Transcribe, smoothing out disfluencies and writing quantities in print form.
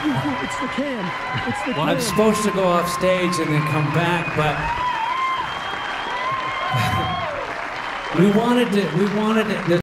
It's the can. It's the can. I'm supposed to go off stage and then come back, but we wanted to.